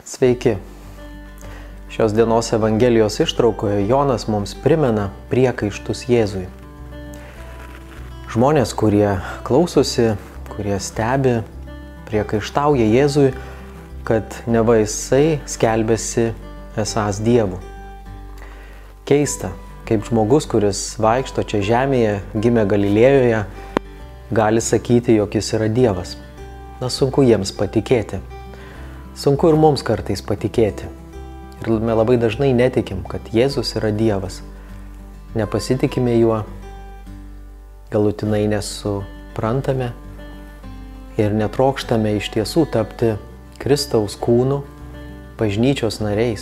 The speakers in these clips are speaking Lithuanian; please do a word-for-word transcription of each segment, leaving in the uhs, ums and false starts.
Sveiki. Šios dienos Evangelijos ištraukoje Jonas mums primena priekaištus Jėzui. Žmonės, kurie klausosi, kurie stebi, priekaištauja Jėzui, kad neva jisai skelbėsi esąs Dievu. Keista, kaip žmogus, kuris vaikšto čia žemėje, gimė Galilėjoje, gali sakyti, jog jis yra Dievas. Na, sunku jiems patikėti. Sunku ir mums kartais patikėti. Ir mes labai dažnai netikim, kad Jėzus yra Dievas. Nepasitikime juo, galutinai nesuprantame ir netrokštame iš tiesų tapti Kristaus kūnu, bažnyčios nariais.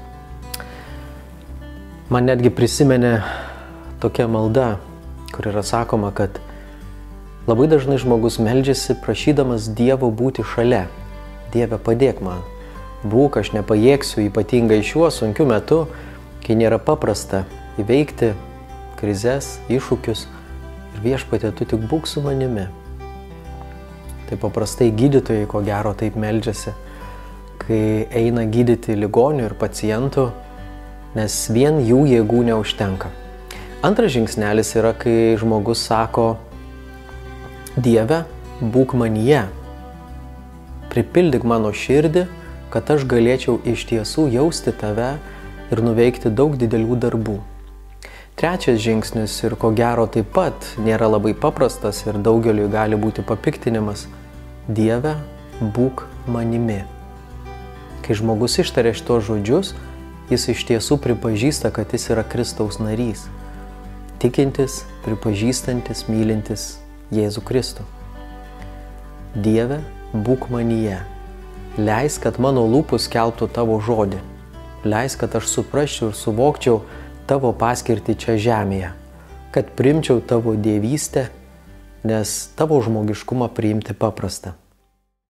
Man netgi prisimenė tokia malda, kur yra sakoma, kad labai dažnai žmogus meldžiasi prašydamas Dievo būti šalia. Dieve, padėk man. Būk, aš nepajėgsiu, ypatingai šiuo sunkiu metu, kai nėra paprasta įveikti krizes, iššūkius. Ir Viešpatie, tu tik būk su manimi. Tai paprastai gydytojai, ko gero, taip meldžiasi, kai eina gydyti ligonių ir pacientų, nes vien jų jėgų neužtenka. Antras žingsnelis yra, kai žmogus sako: Dieve, būk manyje. Pripildyk mano širdį, kad aš galėčiau iš tiesų jausti tave ir nuveikti daug didelių darbų. Trečias žingsnis ir ko gero taip pat nėra labai paprastas ir daugeliui gali būti papiktinimas: Dieve, būk manimi. Kai žmogus ištaria šitos žodžius, jis iš tiesų pripažįsta, kad jis yra Kristaus narys, tikintis, pripažįstantis, mylintis Jėzų Kristų. Dieve, būk manyje. Leisk, kad mano lūpos skelbtų tavo žodį. Leisk, kad aš suprasčiau ir suvokčiau tavo paskirtį čia žemėje. Kad priimčiau tavo dievystę, nes tavo žmogiškumą priimti paprasta.